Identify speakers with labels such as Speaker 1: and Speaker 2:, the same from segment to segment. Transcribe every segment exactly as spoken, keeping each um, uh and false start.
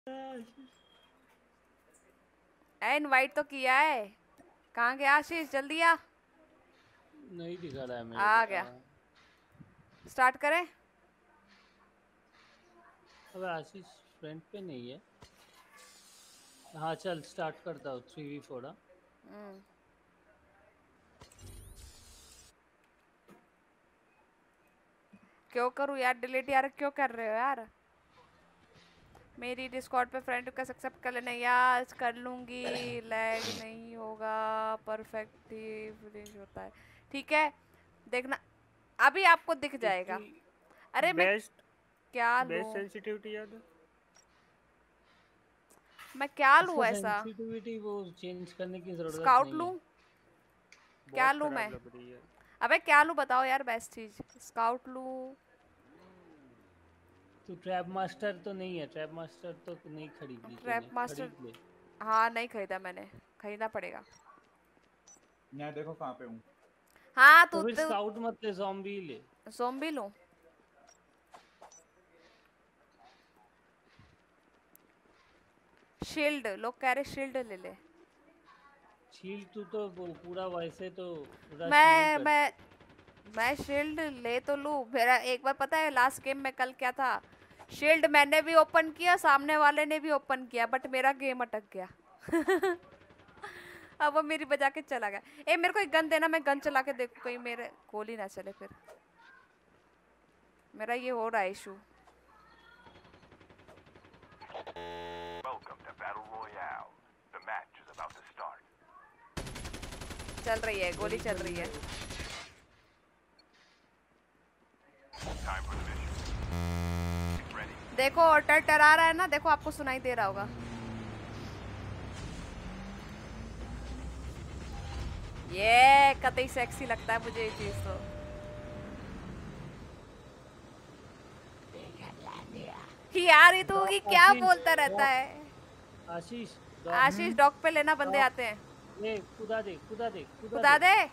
Speaker 1: ए invite तो किया है। कहाँ गया आशीष? जल्दी आ।
Speaker 2: नहीं दिखा रहा है मेरे
Speaker 1: आ
Speaker 2: को।
Speaker 1: गया। स्टार्ट करें?
Speaker 2: अब आशीष फ्रंट पे नहीं है। हाँ चल स्टार्ट करता हूँ थ्री वी फोर।
Speaker 1: क्यों करूँ यार डिलीट? यार क्यों कर रहे हो यार? मेरी डिस्कॉर्ड पे फ्रेंड रिक्वेस्ट एक्सेप्ट कर लेना यार। कर लूंगी। लैग नहीं होगा। परफेक्ट फिनिश होता है। ठीक है देखना, अभी आपको दिख
Speaker 3: इसकी
Speaker 1: जाएगा। अरे मैं
Speaker 3: बेस्ट
Speaker 1: क्या
Speaker 3: बेस्ट
Speaker 1: लूं?
Speaker 3: सेंसिटिविटी याद है?
Speaker 1: मैं क्या
Speaker 2: इसका
Speaker 1: लूं ऐसा?
Speaker 2: सेंसिटिविटी वो चेंज करने की जरूरत
Speaker 1: स्काउट
Speaker 2: नहीं
Speaker 1: लूं?
Speaker 2: है।
Speaker 1: क्या
Speaker 3: बहुत
Speaker 1: लूं मैं?
Speaker 3: खराब लग रही है।
Speaker 1: अबे क्या लूं बताओ यार बेस्ट चीज। स्काउट लूं?
Speaker 2: तो ट्रैप मास्टर तो नहीं है, ट्रैप मास्टर तो नहीं खरीदी
Speaker 1: ट्रैप
Speaker 2: तूने,
Speaker 1: मास्टर?
Speaker 2: खरीद ले।
Speaker 1: हाँ नहीं खरीदा मैंने। खरीदना पड़ेगा।
Speaker 4: मैं देखो कहाँ पे हूँ।
Speaker 1: हाँ
Speaker 2: तो
Speaker 1: तू
Speaker 2: फिर
Speaker 1: तू
Speaker 2: स्काउट मत ले, ज़ॉम्बी ले।
Speaker 1: ज़ॉम्बी लूं? शील्ड लोग कह रहे शील्ड ले ले।
Speaker 2: शील्ड तू तो वो पूरा वैसे तो रश नहीं
Speaker 1: मैं
Speaker 2: करती।
Speaker 1: मैं मैं शील्ड ले तो लूं। मेरा एक बार पता है लास्ट गेम में कल क्या था? शील्ड मैंने भी ओपन किया, सामने वाले ने भी ओपन किया, बट मेरा गेम अटक गया। अब वो मेरी बजा के चला गया। ए मेरे को एक गन देना, मैं गन चला के देखूं कहीं मेरे गोली ना चले फिर। मेरा ये हो रहा है इशू। चल रही है गोली, चल रही है। देखो टर टरा रहा है ना, देखो आपको सुनाई दे रहा होगा। ये कतई सेक्सी लगता है मुझे ये चीज तो। यार ये तो कि क्या
Speaker 2: आशीष
Speaker 1: बोलता रहता
Speaker 2: डॉग,
Speaker 1: है।
Speaker 2: आशीष डॉग।
Speaker 1: आशीष डॉग पे लेना, बंदे
Speaker 2: डॉग
Speaker 1: आते हैं।
Speaker 2: ये कुदा दे, कुदा दे, कुदा
Speaker 1: खुदा
Speaker 2: दे।
Speaker 1: दे।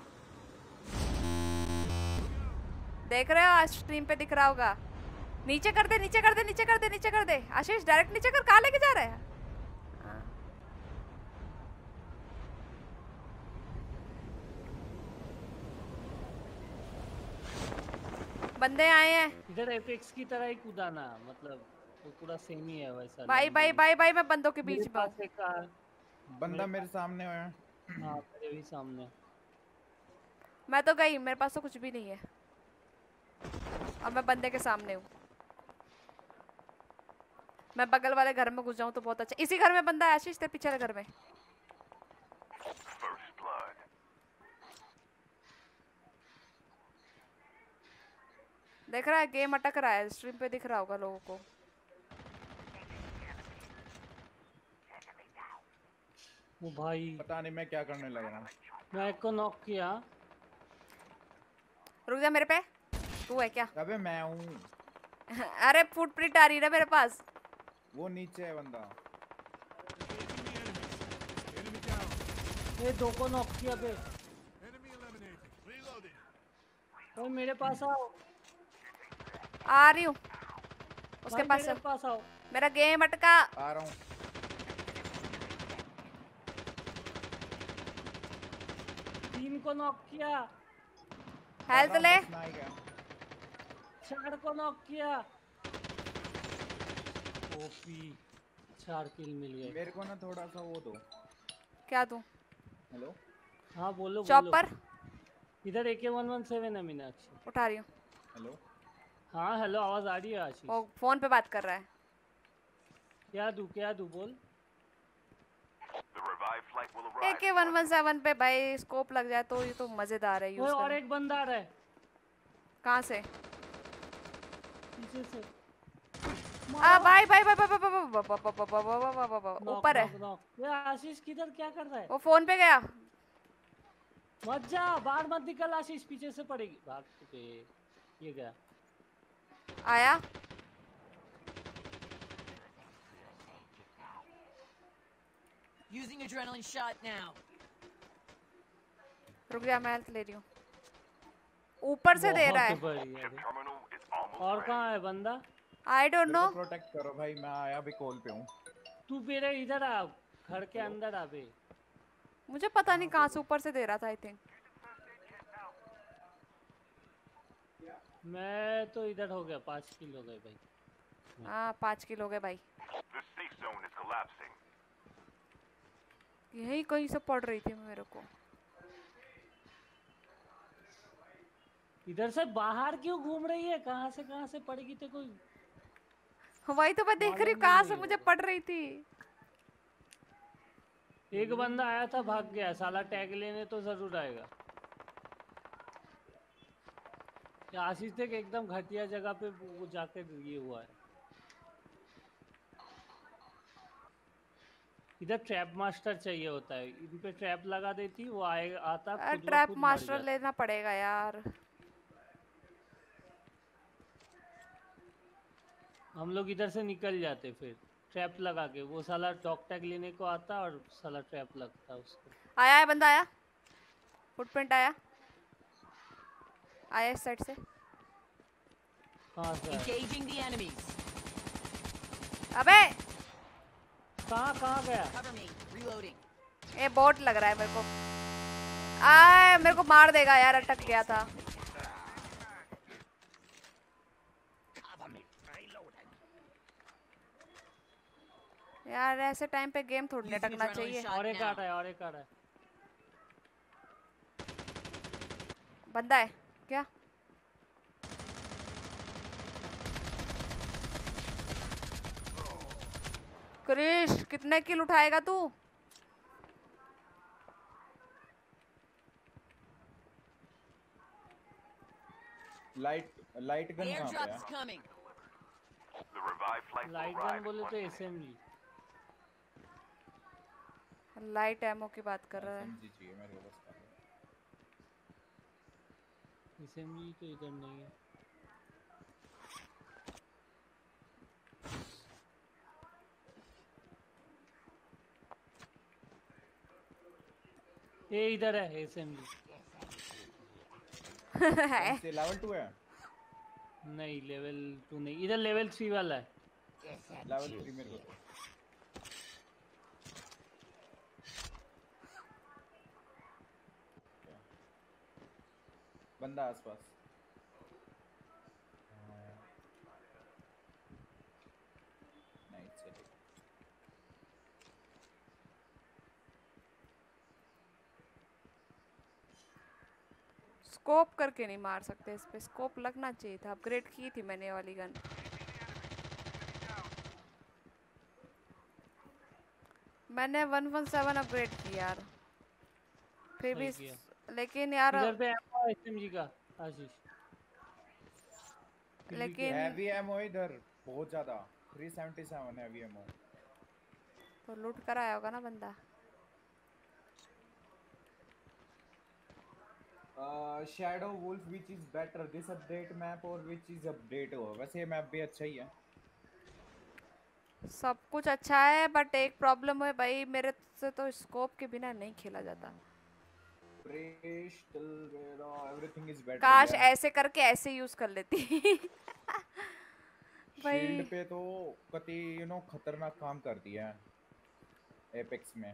Speaker 1: देख रहे हो आज स्ट्रीम पे दिख रहा होगा। नीचे कर दे, नीचे कर दे, नीचे कर दे, नीचे कर दे। आशीष डायरेक्ट नीचे कर। कहाँ लेके जा रहे हैं? हाँ। बंदे आए हैं।
Speaker 2: इधर एपेक्स की तरह ही कुदाना, मतलब वो पूरा सेम ही है वैसा।
Speaker 1: भाई भाई भाई भाई मैं बंदों के
Speaker 2: मेरे
Speaker 1: बीच में हूँ।
Speaker 2: पास एक कार,
Speaker 4: बंदा
Speaker 2: मेरे
Speaker 4: मेरे
Speaker 2: पास,
Speaker 4: सामने है।
Speaker 2: हाँ मेरे भी सामने।
Speaker 1: मैं तो गई, मेरे पास तो कुछ भी नहीं है। अब मैं बंदे के सामने हूँ। मैं बगल वाले घर में घुस जाऊँ तो बहुत अच्छा। इसी घर में बंदा है आशीष, तेरे पीछे वाले घर में। देख रहा है गेम अटक रहा है, स्ट्रीम पे दिख रहा होगा लोगों को।
Speaker 2: वो भाई
Speaker 4: पता नहीं मैं क्या करने लगा।
Speaker 2: मैं एक को नॉक किया।
Speaker 1: रुक जा मेरे पे। तू है क्या?
Speaker 4: अबे मैं हूँ।
Speaker 1: अरे फुटप्रिंट आ रही है ना मेरे पास।
Speaker 4: वो नीचे है बंदा।
Speaker 2: ये दो को नॉक किया बे। ओए मेरे पास आओ।
Speaker 1: आ रही हूँ उसके
Speaker 2: भाई
Speaker 1: पास।
Speaker 2: मेरे पास आओ।
Speaker 1: मेरा गेम अटका।
Speaker 4: आ रहा हूँ।
Speaker 2: तीन को नॉक किया।
Speaker 1: हेल्थ ले।
Speaker 2: चार को नॉक किया। ओपी चार किल मिल गए।
Speaker 4: मेरे को ना थोड़ा सा वो दो।
Speaker 1: क्या दूं?
Speaker 4: हेलो
Speaker 2: हाँ बोलो बोलो।
Speaker 1: चॉपर
Speaker 2: इधर ए के वन वन सेवन है मीनाक्षी।
Speaker 1: उठा रही हूँ।
Speaker 4: हेलो
Speaker 2: हाँ हेलो, आवाज आ रही है आशीष?
Speaker 1: वो फोन पे बात कर रहा है।
Speaker 2: क्या दूं क्या दूं बोल।
Speaker 1: ए के वन वन सेवन पे भाई स्कोप लग जाए तो ये तो मजेदार है यूज
Speaker 2: और
Speaker 1: करना।
Speaker 2: एक बंदा आ रहा है
Speaker 1: कहाँ से?
Speaker 2: पीछे से।
Speaker 1: आ भाई भाई भाई भाई भाई भाई ऊपर है।
Speaker 2: ये आशीष किधर क्या कर रहा है?
Speaker 1: वो फोन पे गया।
Speaker 2: मत जा, बाहर मत निकल आशीष, पीछे से पड़ेगी। भाग के ये गया।
Speaker 1: आया।
Speaker 5: Using adrenaline shot now.
Speaker 1: रुक जा मैं हेल्थ ले रही हूँ। ऊपर से दे रहा है।
Speaker 2: और कहाँ है बंदा?
Speaker 1: I don't know.
Speaker 4: प्रोटेक्ट करो भाई, मैं आया भी कॉल पे हूँ।
Speaker 2: तू मेरे इधर आ, घर के अंदर आ बे।
Speaker 1: मुझे पता नहीं कहाँ से ऊपर से दे रहा था आई थिंक।
Speaker 2: मैं तो इधर हो गया, पाँच किल हो गए भाई।
Speaker 1: हाँ पाँच किलो हो गए भाई।
Speaker 6: The safe zone is collapsing.
Speaker 1: यही कहीं से पड़ रही थी मेरे को।
Speaker 2: इधर से बाहर क्यों घूम रही है? कहाँ से कहाँ से पड़ेगी ते कोई
Speaker 1: वही तो मैं देख रही हूँ
Speaker 2: मालूम
Speaker 1: कहाँ
Speaker 2: नहीं
Speaker 1: से
Speaker 2: है।
Speaker 1: मुझे पड़ रही थी।
Speaker 2: एक बंदा आया था, भाग गया साला। टैग लेने तो जरूर आएगा। ये आशीष देख एकदम घटिया जगह पे वो जाके ये हुआ है। इधर ट्रैप मास्टर चाहिए होता है, इन पे ट्रैप लगा देती, वो आए आता खुद ब
Speaker 1: ट्रैप
Speaker 2: खुद मर
Speaker 1: मास्टर
Speaker 2: जाता।
Speaker 1: लेना पड़ेगा यार।
Speaker 2: हम लोग इधर से निकल जाते, फिर ट्रैप लगा के वो साला डॉग टैग लेने को आता और साला ट्रैप लगता उसको।
Speaker 1: आया है बंदा, आया फुटप्रिंट आया आया इस साइड से।
Speaker 2: कहाँ से आया?
Speaker 5: Engaging the enemies.
Speaker 1: अबे
Speaker 2: कहाँ कहाँ गया?
Speaker 5: Cover me. Reloading.
Speaker 1: ये बोट लग रहा है मेरे को। आए मेरे को मार देगा यार, अटक गया था। यार ऐसे टाइम पे गेम थोड़ी
Speaker 5: Using
Speaker 1: अटकना
Speaker 5: adrenaline
Speaker 1: चाहिए।
Speaker 5: shot
Speaker 2: और एक आ
Speaker 5: now.
Speaker 2: रहा है, और एक आ रहा है।
Speaker 1: बंदा है क्या? क्रिश कितने किल उठाएगा तू?
Speaker 4: लाइट लाइट गन कहाँ पे
Speaker 5: Airdrop's
Speaker 4: है?
Speaker 5: coming.
Speaker 6: The revived flight will
Speaker 2: light gun
Speaker 6: arrive.
Speaker 2: बोले तो एसएमजी।
Speaker 1: लाइट एमो की बात कर रहा है।
Speaker 4: एसएमजी चाहिए मेरे को बस।
Speaker 2: एसएमजी तो इधर नहीं है। ये इधर है एसएमजी।
Speaker 4: से लेवल टू है।
Speaker 2: नहीं लेवल टू नहीं, इधर लेवल थ्री वाला है।
Speaker 4: लेवल थ्री मेरे को दो। बंदा आसपास। नहीं चलेगा।
Speaker 1: स्कोप करके नहीं मार सकते, इस पे स्कोप लगना चाहिए था। अपग्रेड की थी मैंने ये वाली गन। मैंने वन वन सेवन अपग्रेड की यार, फिर भी
Speaker 2: सही किया।
Speaker 1: लेकिन यार
Speaker 2: इधर पे एसएमजी का आशीष।
Speaker 1: लेकिन
Speaker 4: हैवी एमो इधर बहुत ज्यादा। Three seventy seven heavy ammo.
Speaker 1: तो लूट कर आया होगा ना बंदा।
Speaker 4: Shadow wolf which is better, this update map और व्हिच इज अपडेट हो? वैसे ये मैप भी अच्छा ही है।
Speaker 1: सब कुछ अच्छा है बट एक प्रॉब्लम है भाई, मेरे से तो स्कोप के बिना नहीं खेला जाता।
Speaker 4: Everything is better.
Speaker 1: काश ऐसे करके ऐसे यूज कर लेती। भाई
Speaker 4: शील्ड पे तो कति यू नो खतरनाक काम कर दिया है एपेक्स में।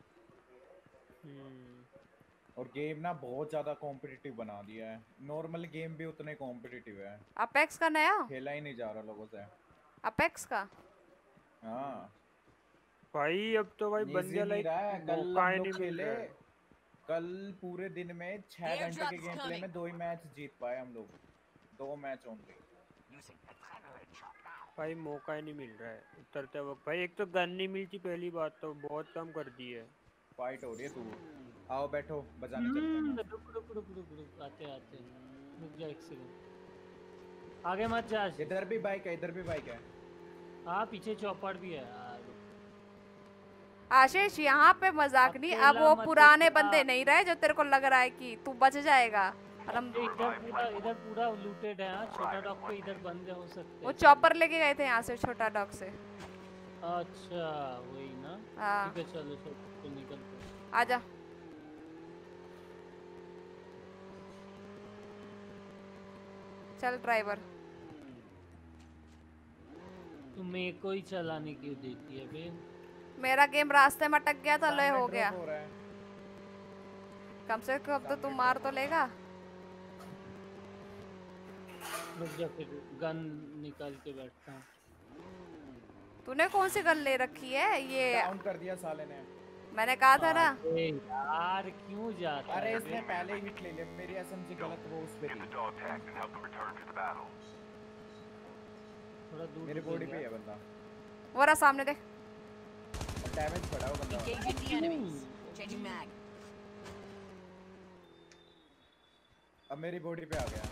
Speaker 4: और गेम ना बहुत ज्यादा कॉम्पिटिटिव बना दिया है। नॉर्मल गेम भी उतने कॉम्पिटिटिव है।
Speaker 1: अपेक्स का नया
Speaker 4: खेला ही नहीं जा रहा लोगों से।
Speaker 1: अपेक्स का
Speaker 4: हाँ
Speaker 3: भाई अब तो भाई
Speaker 4: easy
Speaker 3: बंदे
Speaker 4: नहीं
Speaker 3: लाइक
Speaker 4: रहा है। कल
Speaker 3: मौका ही
Speaker 4: हम
Speaker 3: नहीं
Speaker 4: लोग
Speaker 3: मिल
Speaker 4: खेले।
Speaker 3: रहा है।
Speaker 4: कल पूरे दिन में छह घंटे के गेम प्ले में दो ही मैच जीत पाए हम लोग। दो मैच ओनली।
Speaker 3: भाई मौका ही नहीं मिल रहा है उतरते वक्त। भाई एक तो गन नहीं मिलती, पहली बात तो बहुत कम कर दी है।
Speaker 4: फाइट हो रही है। तू आओ बैठो बजाने चलते हैं।
Speaker 2: रुक रुक रुक रुक रुक आते आते रुक जा एक सेकंड। आगे मत जा।
Speaker 4: इधर भी बाइक है, इधर भी बाइक है।
Speaker 2: हाँ पीछे चौपड़ भी है। हाँ, रुक।
Speaker 1: आशीष यहाँ पे मजाक नहीं, अब
Speaker 2: अकेला
Speaker 1: वो
Speaker 2: मत
Speaker 1: पुराने
Speaker 2: जा।
Speaker 1: बंदे नहीं रहे जो तेरे को लग रहा है कि तू बच जाएगा। और हम
Speaker 2: ये इधर पूरा इधर पूरा लूटेड है। हाँ छोटा डॉग पे इधर बंद हो सकते
Speaker 1: वो
Speaker 2: हैं।
Speaker 1: चॉपर लेके गए थे यहाँ से छोटा डॉग से।
Speaker 2: अच्छा वही ना।
Speaker 1: हाँ
Speaker 2: ठीक है चलो चलो तो निकलते हैं।
Speaker 1: आजा। चल ड्राइवर।
Speaker 2: तुम मेरे को ही चलाने क्यों देती है बे?
Speaker 1: मेरा गेम रास्ते में अटक गया था, ले
Speaker 4: सामने
Speaker 1: हो
Speaker 4: drop
Speaker 1: गया।
Speaker 4: हो रहा है।
Speaker 1: कम से कम तो तू मार तो लेगा।
Speaker 2: रुक जा, फिर गन निकाल के बैठता हूँ।
Speaker 1: तूने कौन सी गन ले रखी है ये?
Speaker 4: डाउन कर दिया साले ने।
Speaker 1: मैंने कहा था ना।
Speaker 2: अरे यार क्यों जाता
Speaker 4: अरे
Speaker 2: है
Speaker 4: इसने
Speaker 2: बे?
Speaker 4: पहले ही हिट ले लिया, मेरी एसएमजी गलत वो उस पे
Speaker 6: Get
Speaker 4: थी।
Speaker 6: the dog tags and help them return to the battle.
Speaker 2: थोड़ा दूर
Speaker 4: मेरे
Speaker 2: निकल
Speaker 4: बॉडी
Speaker 2: जा।
Speaker 4: पे है बंदा,
Speaker 1: वो रहा सामने देख।
Speaker 4: डैमेज पड़ा वो बंदा।
Speaker 5: Engaging the enemies. Changing mag.
Speaker 4: अब मेरी बॉडी पे आ गया।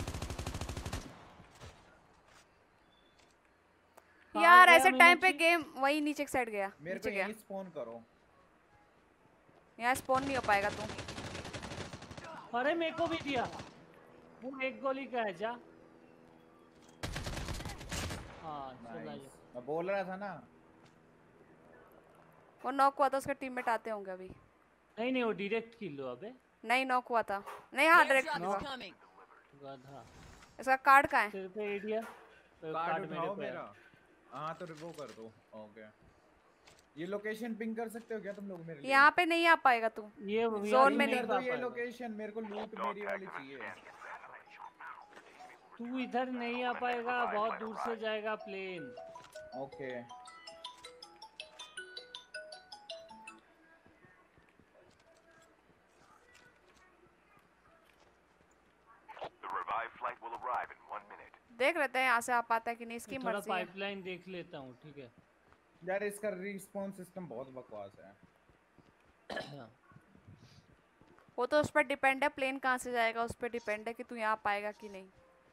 Speaker 2: कहाँ
Speaker 1: यार
Speaker 2: गया
Speaker 1: ऐसे टाइम पे
Speaker 2: मीनाक्षी?
Speaker 1: गेम वही नीचे की साइड गया,
Speaker 4: मेरे को
Speaker 1: नीचे गया।
Speaker 4: यही स्पॉन करो।
Speaker 1: यहाँ स्पॉन नहीं हो पाएगा तू।
Speaker 2: अरे मेरे को भी दिया। वो एक गोली का है जा। हाँ चला
Speaker 4: नाइस,
Speaker 2: जा।
Speaker 4: मैं बोल रहा था ना।
Speaker 1: वो नॉक हुआ था, उसके टीममेट आते होंगे अभी।
Speaker 2: नहीं नहीं वो डायरेक्ट किल लो अबे।
Speaker 1: नहीं नॉक हुआ था। नहीं हाँ डायरेक्ट
Speaker 5: Airdrop
Speaker 1: हुआ।
Speaker 5: is coming.
Speaker 2: गधा।
Speaker 1: इसका कार्ड कहाँ है?
Speaker 2: तेरे पे एरिया
Speaker 4: कार्ड
Speaker 2: मेरे
Speaker 4: उठाओ
Speaker 2: पे है।
Speaker 4: मेरा। हाँ तो वो कर दो। ओके, ये लोकेशन पिंग कर सकते हो क्या तुम लोग मेरे लिए?
Speaker 1: यहाँ पे नहीं आ पाएगा तू।
Speaker 2: ये
Speaker 1: जोन में
Speaker 4: पिंग
Speaker 1: नहीं
Speaker 4: कर दो
Speaker 2: पा
Speaker 4: ये
Speaker 2: पाएगा।
Speaker 4: लोकेशन, मेरे को लूट मेरी वाली चाहिए।
Speaker 2: तू इधर नहीं आ पाएगा, बहुत दूर से जाएगा plane.
Speaker 4: Okay
Speaker 6: The revived flight will arrive in one minute.
Speaker 1: देख लेते हैं यहाँ से आ पाता है कि नहीं, इसकी
Speaker 2: थोड़ा
Speaker 1: मर्जी है।
Speaker 2: पाइपलाइन देख लेता हूँ, ठीक है।
Speaker 4: यार इसका रिस्पॉन्स सिस्टम बहुत बकवास है।
Speaker 1: वो तो उस पर डिपेंड है, प्लेन कहाँ से जाएगा उस पर डिपेंड है कि तू यहाँ पाएगा कि नहीं।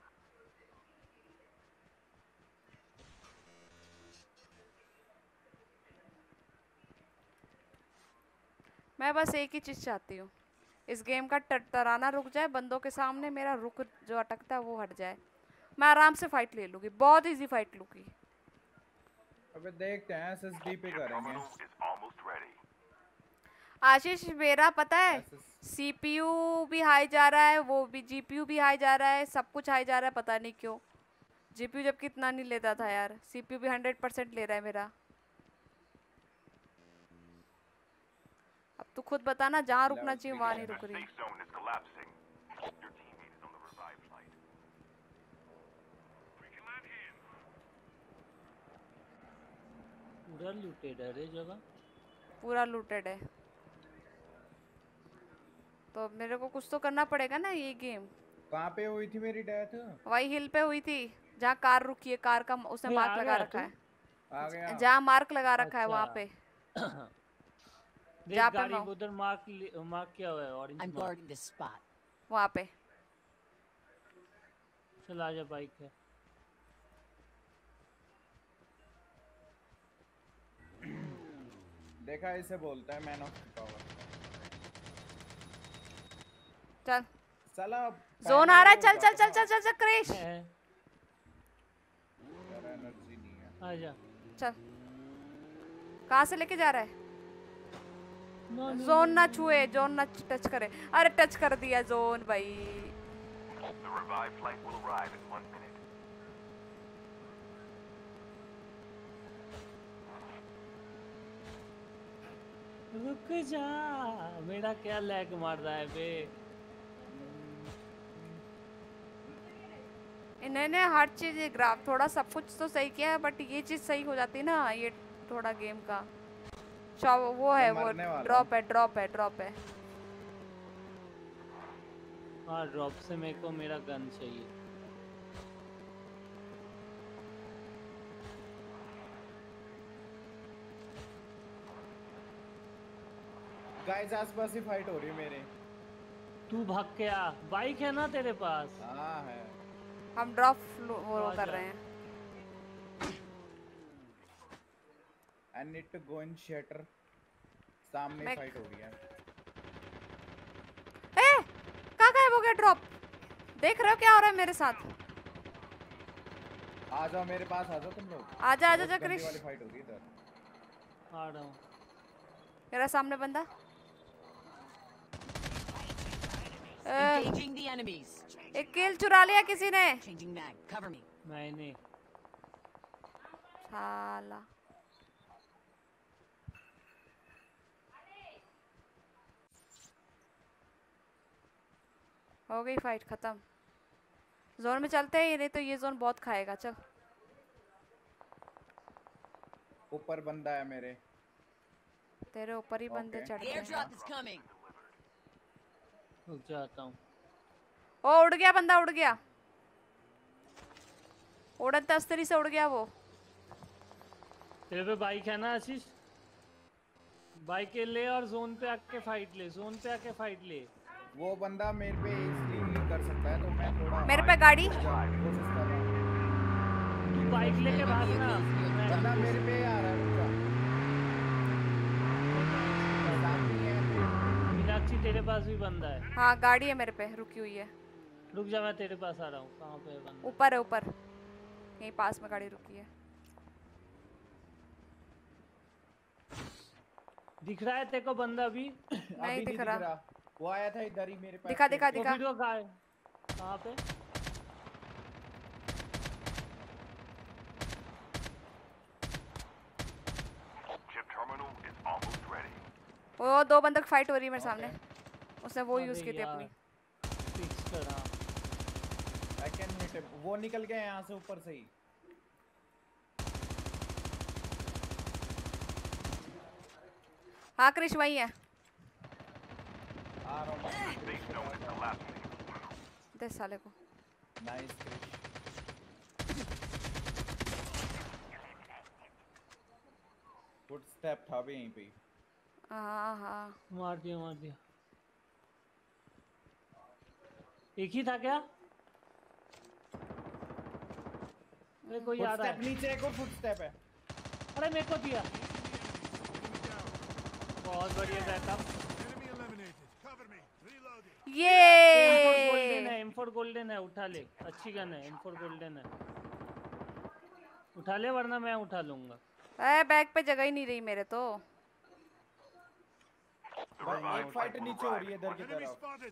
Speaker 1: मैं बस एक ही चीज चाहती हूँ, इस गेम का टटराना रुक जाए बंदों के सामने, मेरा रुक जो अटकता है वो हट जाए, मैं आराम से फाइट ले लूंगी, बहुत इजी फाइट लूंगी।
Speaker 4: अबे देखते हैं, एसएसडी पे करेंगे।
Speaker 6: Terminal is almost ready.
Speaker 1: आशीष मेरा पता है सीपीयू भी हाई जा रहा है, वो भी जीपीयू भी हाई जा रहा है, सब कुछ हाई जा रहा है, पता नहीं क्यों। जीपीयू जब कितना नहीं लेता था यार, सीपीयू भी हंड्रेड परसेंट ले रहा है मेरा। अब तू खुद बता ना, जहाँ रुकना चाहिए वहाँ नहीं रुक
Speaker 6: The
Speaker 1: रही।
Speaker 6: safe zone is collapsing. Your teammate is on the revived flight.
Speaker 2: पूरा लूटेड है रे जगह।
Speaker 1: पूरा लूटेड है, तो मेरे को कुछ तो करना पड़ेगा ना। ये गेम
Speaker 4: कहाँ पे हुई थी मेरी डेथ?
Speaker 1: वही हिल पे हुई थी जहाँ कार रुकी है, कार का उसने
Speaker 2: नहीं,
Speaker 1: मार्क
Speaker 2: आ
Speaker 1: लगा
Speaker 2: गया
Speaker 1: रखा है।
Speaker 4: आ गया।
Speaker 1: जहाँ मार्क लगा रखा है वहाँ
Speaker 2: अच्छा।
Speaker 1: पे।
Speaker 2: देख
Speaker 1: जहाँ पे
Speaker 2: गाड़ी
Speaker 1: मैं-
Speaker 2: उधर मार्क मार्क किया हुआ है, orange
Speaker 5: I'm
Speaker 2: mark.
Speaker 5: guarding this spot.
Speaker 1: वहाँ पे
Speaker 2: चल आजा, बाइक है।
Speaker 4: देखा, इसे बोलता है मैन ऑफ पावर।
Speaker 1: चल,
Speaker 4: साला
Speaker 1: जोन आ रहा है, चल चल चल चल चल चल क्रिश,
Speaker 2: है,
Speaker 4: यार एनर्जी नहीं है।
Speaker 2: आजा।
Speaker 1: चल। कहाँ से लेके जा रहा है?
Speaker 2: No, no,
Speaker 1: जोन ना छुए, जोन ना टच करे। अरे टच कर दिया जोन भाई।
Speaker 6: The revived flight will arrive in one minute.
Speaker 2: रुक जा, मेरा क्या लैग मार रहा है बे।
Speaker 1: इन्होंने हर चीज ग्राफ थोड़ा सब कुछ तो सही किया है, बट ये चीज सही हो जाती ना, ये थोड़ा गेम का शॉ- वो है,
Speaker 4: मैं
Speaker 1: वो
Speaker 4: मरने वाला
Speaker 1: ड्रॉप है ड्रॉप है ड्रॉप है।
Speaker 2: हाँ ड्रॉप से मेरे को मेरा गन चाहिए।
Speaker 4: गाइस आसपास ही फाइट हो रही है मेरे।
Speaker 2: तू भाग के आ, बाइक है ना तेरे पास?
Speaker 4: हाँ है।
Speaker 1: हम ड्रॉप वो
Speaker 2: आ
Speaker 1: कर
Speaker 2: जा।
Speaker 1: रहे हैं।
Speaker 4: I need to go in shelter. सामने
Speaker 1: मैं-
Speaker 4: फाइट हो रही है।
Speaker 1: ए, कहाँ गायब हो गया ड्रॉप? देख रहे हो क्या हो रहा है मेरे साथ?
Speaker 4: आ जाओ मेरे पास, आ जाओ तुम लोग।
Speaker 1: आजा आजा
Speaker 4: बहुत
Speaker 1: जा
Speaker 4: गंदी
Speaker 1: क्रिश।
Speaker 4: वाली फाइट हो रही है इधर।
Speaker 2: आ रहा हूँ।
Speaker 1: मेरा सामने बंदा। ए,
Speaker 5: Engaging the enemies.
Speaker 1: एक किल चुरा लिया किसी ने।
Speaker 5: Changing mag. Cover me.
Speaker 2: मैंने
Speaker 1: साला हो गई फाइट खत्म। जोन में चलते हैं, ये नहीं तो ये जोन बहुत खाएगा। चल
Speaker 4: ऊपर बंदा है मेरे।
Speaker 1: तेरे ऊपर ही बंदे
Speaker 4: Okay.
Speaker 1: चढ़ते हैं।
Speaker 5: Airdrop is coming.
Speaker 2: रुक जाता हूँ।
Speaker 1: ओ उड़ गया बंदा, उड़ गया। उड़न तस्तरी से उड़ गया वो।
Speaker 2: तेरे पे बाइक है ना आशीष? बाइक ले और जोन पे आके फाइट ले, जोन पे आके फाइट ले।
Speaker 4: वो बंदा मेरे पे इसलिए नहीं कर सकता है तो मैं थोड़ा
Speaker 1: मेरे पे गाड़ी।
Speaker 4: कोशिश कर रहा हूँ।
Speaker 2: तू बाइक लेके भागना।
Speaker 4: बंदा मेरे पे आ रहा है, रुक जा। सामने है मेरे।
Speaker 2: मीनाक्षी तेरे पास भी बंदा है।
Speaker 1: हाँ गाड़ी है मेरे पे, रुकी हुई है।
Speaker 2: रुक जा, मैं तेरे पास आ रहा हूँ। कहाँ पे है बंदा?
Speaker 1: ऊपर है, ऊपर यहीं पास में गाड़ी रुकी है।
Speaker 2: दिख रहा है तेरे को बंदा अभी?
Speaker 1: नहीं
Speaker 4: अभी
Speaker 1: दिख रहा।
Speaker 4: वो आया था इधर ही मेरे पास।
Speaker 1: दिखा दिखा
Speaker 2: तो
Speaker 1: दिखा।
Speaker 2: फिर वो गाय कहाँ पे?
Speaker 6: Chip terminal is almost ready.
Speaker 1: वो दो बंदों की फाइट हो रही है मेरे सामने। उसने वो
Speaker 2: अबे
Speaker 1: यूज की थी
Speaker 2: यार,
Speaker 1: अपनी।
Speaker 2: फिक्स कर। हाँ
Speaker 4: I can hit him. वो निकल गया यहाँ से ऊपर से ही।
Speaker 1: हाँ क्रिश वही है।
Speaker 4: आ रहा हूँ।
Speaker 6: Safe zone is collapsing.
Speaker 1: दे साले को।
Speaker 4: नाइस क्रिश। फुटस्टेप था भी यहीं पे।
Speaker 1: हाँ हाँ
Speaker 2: मार दिया मार दिया। एक ही था क्या? मेरे को याद
Speaker 4: फुटस्टेप
Speaker 2: है।
Speaker 4: नीचे एक और फुटस्टेप है।
Speaker 2: अरे मेरे को दिया। बहुत बढ़िया बैकअप।
Speaker 1: ये
Speaker 2: एम फोर गोल्डन है, एम फोर गोल्डन है, उठा ले। अच्छी गन है, एम फोर गोल्डन है। उठा ले वरना मैं उठा लूंगा।
Speaker 1: ए बैग पे जगह ही नहीं रही मेरे तो।
Speaker 4: भाई एक फाइट नीचे हो रही है इधर की तरफ।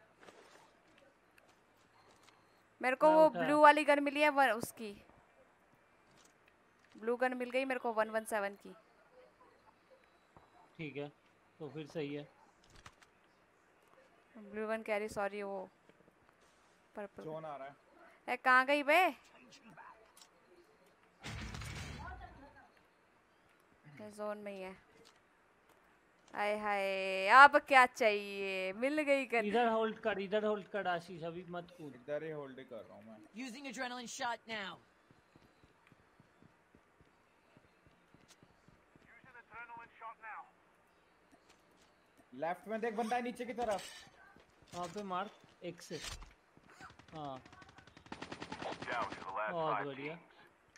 Speaker 1: मेरे को
Speaker 2: मैं
Speaker 1: वो
Speaker 2: उठा।
Speaker 1: ब्लू वाली गन मिली है, वन उसकी ब्लू गन मिल गई मेरे को वन वन सेवन की।
Speaker 2: ठीक है तो फिर सही है।
Speaker 1: ब्लू गन कैरी, सॉरी वो पर्पल।
Speaker 4: जोन आ रहा है।
Speaker 1: ए कहाँ गई बे? ये जोन में ही है। हाय हाय अब क्या चाहिए, मिल गई गन।
Speaker 2: इधर होल्ड कर, इधर होल्ड कर आशीष, अभी मत कूद।
Speaker 4: इधर ही होल्ड कर रहा हूँ मैं।
Speaker 5: Using adrenaline shot now.
Speaker 6: Using adrenaline shot now.
Speaker 4: Left में देख बंदा है नीचे की तरफ।
Speaker 2: वहाँ पे मार एक से। हाँ
Speaker 6: Down to the last
Speaker 2: बहुत
Speaker 6: five
Speaker 2: बढ़िया।
Speaker 6: teams.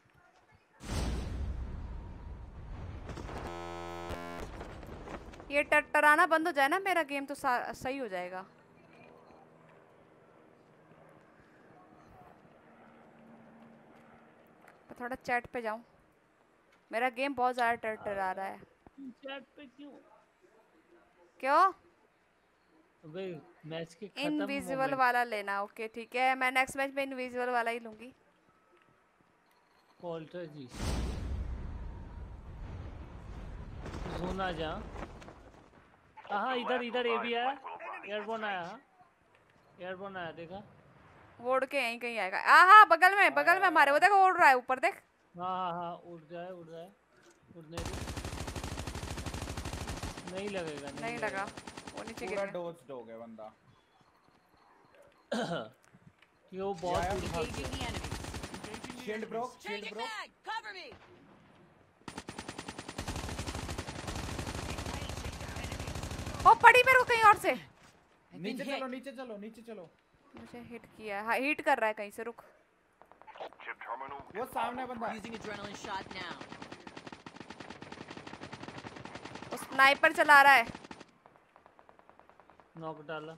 Speaker 1: ये टटराना बंद हो जाए ना मेरा गेम तो सही हो जाएगा। मैं थोड़ा चैट पे जाऊं, मेरा गेम बहुत ज्यादा टटरा रहा है।
Speaker 2: चैट पे क्यों?
Speaker 1: क्यों?
Speaker 2: अबे मैच के खत्म
Speaker 1: इनविजिबल
Speaker 2: moment-
Speaker 1: वाला लेना। ओके ठीक है, मैं नेक्स्ट मैच में इनविजिबल वाला ही लूंगी।
Speaker 2: पोल्टर जी जोना जा। हाँ इधर इधर ए भी आया, एयरबोन आया। हाँ एयरबोन आया, देखा?
Speaker 1: वो उड़ के यहीं कहीं आएगा। आहा बगल में बगल में हमारे, वो देखो उड़ रहा है ऊपर, देख।
Speaker 2: हाँ हाँ हाँ उड़ जाए उड़ जाए उड़ने दे। नहीं लगेगा नहीं,
Speaker 1: नहीं लगा, वो नीचे गिर
Speaker 4: पूरा
Speaker 1: गया।
Speaker 4: डोज्ड हो गया बंदा।
Speaker 2: ये वो बहुत
Speaker 4: यार,
Speaker 2: दूर भाग
Speaker 5: Engaging
Speaker 2: गया।
Speaker 5: the enemies.
Speaker 4: Shield broke, shield
Speaker 5: Changing
Speaker 4: broke.
Speaker 5: mag. Cover me.
Speaker 1: ओ पड़ी मेरे को कहीं और से।
Speaker 5: I've been
Speaker 4: नीचे
Speaker 5: hit.
Speaker 4: चलो नीचे चलो नीचे चलो।
Speaker 1: मुझे हिट किया है, हिट कर रहा है कहीं से। रुक,
Speaker 6: Chip terminal
Speaker 4: वो
Speaker 6: is
Speaker 4: सामने
Speaker 6: almost
Speaker 4: बंदा है।
Speaker 5: Using adrenaline shot now.
Speaker 1: वो स्नाइपर चला रहा है।
Speaker 2: नॉक डाला।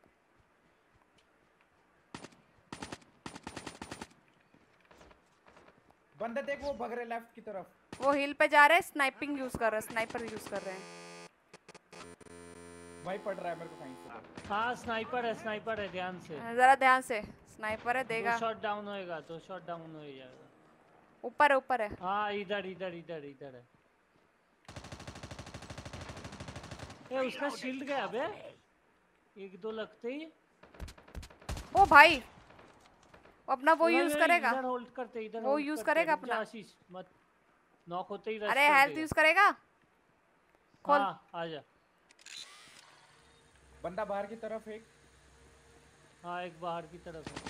Speaker 4: बंदे देख वो भग रहे लेफ्ट की तरफ।
Speaker 1: वो हिल पे जा रहे हैं, स्नाइपिंग यूज कर रहे हैं, स्नाइपर यूज कर रहे हैं।
Speaker 4: भाई पड़ रहा है मेरे को कहीं से।
Speaker 2: हाँ स्नाइपर है, स्नाइपर है, ध्यान से।
Speaker 1: जरा ध्यान से, स्नाइपर है,
Speaker 2: दो
Speaker 1: देगा।
Speaker 2: शॉट डाउन होएगा, दो शॉट डाउन हो जाएगा।
Speaker 1: ऊपर है ऊपर है।
Speaker 2: हाँ इधर इधर इधर इधर है। ए उसका शील्ड गया बे, एक दो लगते ही।
Speaker 1: ओ भाई वो अपना वो
Speaker 2: नहीं,
Speaker 1: यूज
Speaker 2: नहीं,
Speaker 1: करेगा
Speaker 2: इधर होल्ड करते इधर
Speaker 1: वो
Speaker 2: hold
Speaker 1: यूज
Speaker 2: करते,
Speaker 1: करेगा
Speaker 2: रुक जा
Speaker 1: अपना।
Speaker 2: आशीष मत नॉक होते ही रश
Speaker 1: अरे
Speaker 2: कर
Speaker 1: हेल्थ
Speaker 2: देगा।
Speaker 1: यूज करेगा खोल।
Speaker 2: हाँ आजा।
Speaker 4: बंदा बाहर की तरफ एक।
Speaker 2: हाँ एक बाहर की तरफ है।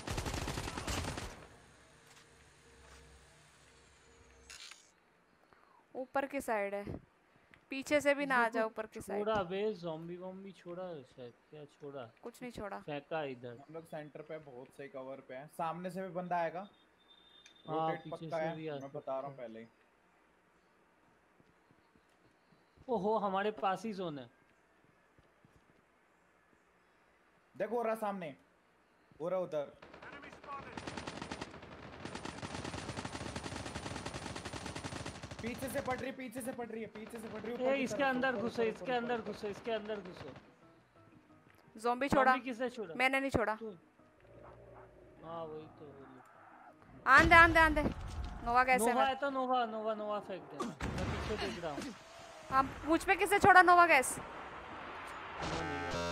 Speaker 1: ऊपर की साइड है पीछे से भी ना आ
Speaker 2: इसने
Speaker 1: जाओ
Speaker 2: कुछ
Speaker 1: ऊपर की साइड।
Speaker 2: छोड़ा बे ज़ॉम्बी वॉम्बी छोड़ा शायद, क्या छोड़ा
Speaker 1: कुछ नहीं छोड़ा।
Speaker 2: फेंका इधर।
Speaker 4: हम लोग सेंटर पे बहुत सही कवर पे हैं। सामने से भी बंदा आएगा।
Speaker 2: हाँ
Speaker 4: रोटेट
Speaker 2: पीछे
Speaker 4: पक्का
Speaker 2: से भी आ
Speaker 4: है, मैं बता रहा हूँ
Speaker 2: सकता है।
Speaker 4: पहले ही।
Speaker 2: ओहो हमारे पास ही जोन है।
Speaker 4: देखो हो रहा सामने, हो रहा उधर। पीछे से पड़ रही, पीछे से पड़ रही है, पीछे से पड़ रही है। ऊपर
Speaker 2: ए
Speaker 4: की
Speaker 2: इसके
Speaker 4: तरफ,
Speaker 2: अंदर
Speaker 4: ऊपर,
Speaker 2: घुसो,
Speaker 4: ऊपर,
Speaker 2: इसके
Speaker 4: ऊपर,
Speaker 2: अंदर
Speaker 4: ऊपर,
Speaker 2: घुसो, इसके अंदर घुसो।
Speaker 1: ज़ॉम्बी छोड़ा
Speaker 2: ज़ॉम्बी किसने छोड़ा?
Speaker 1: मैंने नहीं छोड़ा।
Speaker 2: तू। हाँ वही तो बोली।
Speaker 1: आंदे आंदे आंदे नोवा कैसे
Speaker 2: नोवा
Speaker 1: मैं
Speaker 2: है तो नोवा नोवा नोवा फेंक देना। मैं पीछे देख रहा हूँ।
Speaker 1: हाँ मुझ पे किसने छोड़ा नोवा गैस।
Speaker 2: वो नहीं है।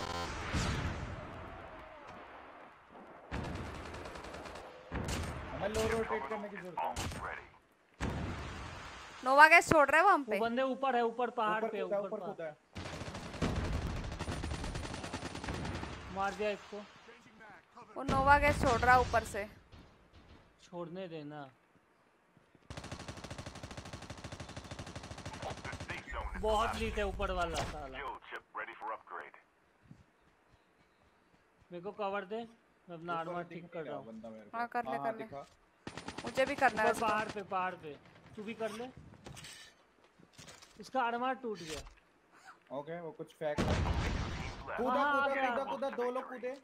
Speaker 4: हमें लो रोटेट करने की जरूरत है।
Speaker 6: Almost ready.
Speaker 1: नोवा गैस छोड़ रहा है वो हम
Speaker 2: वो
Speaker 1: पे।
Speaker 2: बंदे ऊपर है, ऊपर पहाड़
Speaker 4: ऊपर
Speaker 2: पे,
Speaker 4: कूदा,
Speaker 2: ऊपर
Speaker 4: ऊपर
Speaker 2: पहाड़।
Speaker 4: कूदा है।
Speaker 2: मार दिया एक को।
Speaker 1: वो नोवा गैस छोड़ रहा है ऊपर से।
Speaker 2: छोड़ने देना।
Speaker 6: The safe zone is
Speaker 2: बहुत लीट है ऊपर वाला साला।
Speaker 6: fuel chip ready for upgrade.
Speaker 2: मेरे को कवर दे, मैं अपना
Speaker 4: ऊपर
Speaker 2: आर्मर
Speaker 4: दिख
Speaker 2: ठीक
Speaker 4: नहीं
Speaker 2: कर रहा
Speaker 4: रहा
Speaker 2: हूँ।
Speaker 4: बंदा मेरे को।
Speaker 1: हाँ, कर ले,
Speaker 4: हाँ,
Speaker 1: कर ले।
Speaker 4: दिखा।
Speaker 1: मुझे भी करना है
Speaker 2: ऊपर
Speaker 1: इसको।
Speaker 2: पहाड़ पे, पहाड़ पे। तू भी कर ले। इसका आर्मर टूट गया।
Speaker 4: ओके वो कुछ फेंक रहा है।
Speaker 6: Teams left.
Speaker 4: कूदा
Speaker 2: हाँ, आ
Speaker 4: कूदा
Speaker 2: गया।
Speaker 4: कूदा कूदा, दो लोग कूदे।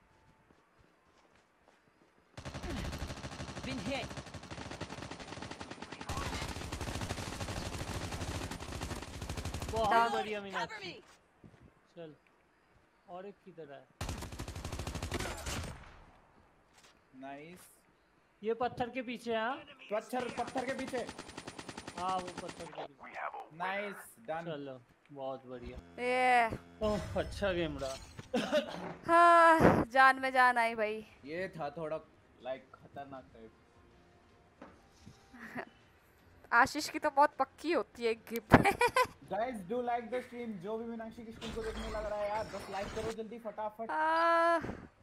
Speaker 5: Been hit.
Speaker 2: बहुत बढ़िया
Speaker 5: Cover
Speaker 2: मीनाक्षी।
Speaker 5: me.
Speaker 2: चल और एक किधर है?
Speaker 4: नाइस।
Speaker 2: ये पत्थर के पीछे है। हाँ
Speaker 4: पत्थर, पत्थर के पीछे।
Speaker 2: हाँ वो पत्थर के पीछे।
Speaker 6: We have a
Speaker 4: nice done.
Speaker 2: चलो बहुत बढ़िया।
Speaker 1: ये
Speaker 2: ओह अच्छा गेम रहा।
Speaker 1: हाँ जान में जान आई भाई।
Speaker 4: ये था थोड़ा लाइक खतरनाक टाइप।
Speaker 1: आशीष की तो बहुत पक्की होती है gift.
Speaker 4: Guys do like the stream. जो भी मीनाक्षी की स्ट्रीम को देखने लग रहा है यार, बस लाइक करो जल्दी फटाफट।
Speaker 1: आ,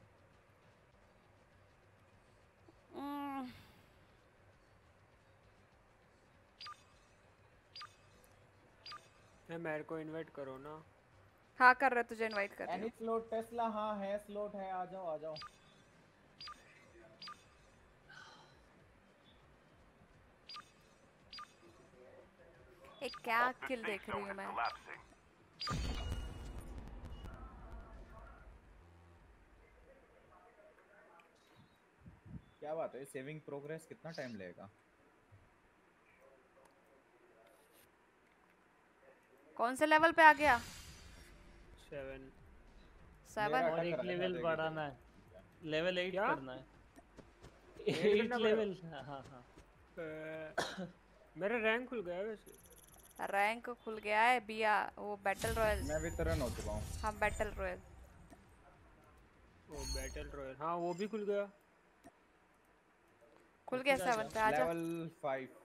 Speaker 1: हम्म,
Speaker 3: है मेरे को इनवाइट करो ना।
Speaker 1: हाँ कर रहे तुझे इनवाइट कर रही
Speaker 4: एनी
Speaker 1: हूँ।
Speaker 4: Slot Tesla? हाँ है स्लॉट है, आ जाओ आ जाओ।
Speaker 1: एक क्या
Speaker 6: The
Speaker 1: किल
Speaker 6: safe
Speaker 1: देख रही
Speaker 6: zone
Speaker 1: हूँ
Speaker 6: is
Speaker 1: मैं।
Speaker 6: collapsing.
Speaker 4: क्या बात है, सेविंग प्रोग्रेस कितना टाइम लगेगा?
Speaker 1: कौन से लेवल पे आ गया?
Speaker 3: सेवन।
Speaker 1: सेवन।
Speaker 4: मेरा-
Speaker 2: और एक
Speaker 4: करना है,
Speaker 2: लेवल
Speaker 4: देखिए।
Speaker 2: बढ़ाना है। लेवल एट
Speaker 3: क्या?
Speaker 2: करना है।
Speaker 3: Eight
Speaker 2: एट
Speaker 3: करना
Speaker 2: लेवल। हाँ हाँ हाँ।
Speaker 3: अ, मेरा रैंक खुल गया है वैसे।
Speaker 1: रैंक खुल गया है बिया वो बैटल रॉयल।
Speaker 4: मैं भी तरह हो चुका हूँ।
Speaker 1: हाँ बैटल रॉयल
Speaker 3: ओ बैटल रॉयल, हाँ वो भी खुल गया।
Speaker 1: खुल गया सेवन पे आ जा।
Speaker 4: Level five.